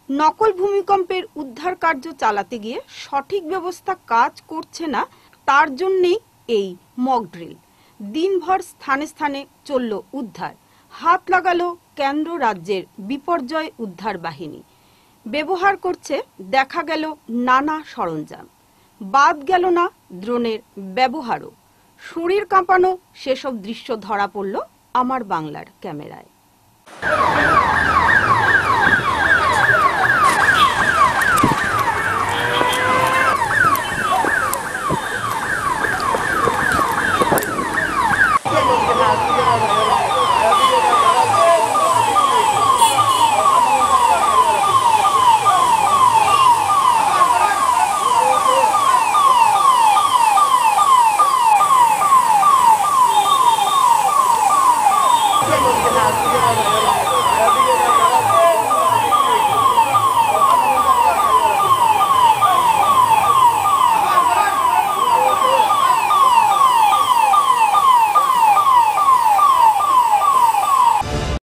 নকল ভূমিকম্পের উদ্ধার কার্য চালাতে গিয়ে সঠিক ব্যবস্থা কাজ করছে না, তার জন্যেই এই মক ড্রিল। দিনভর স্থানে স্থানে চলল উদ্ধার। হাত লাগালো কেন্দ্র রাজ্যের বিপর্যয় উদ্ধার বাহিনী। ব্যবহার করছে দেখা গেল নানা সরঞ্জাম। বাদ গেল না ড্রোনের ব্যবহারও। শরীর কাঁপানো সেসব দৃশ্য ধরা পড়ল আমার বাংলার ক্যামেরায়।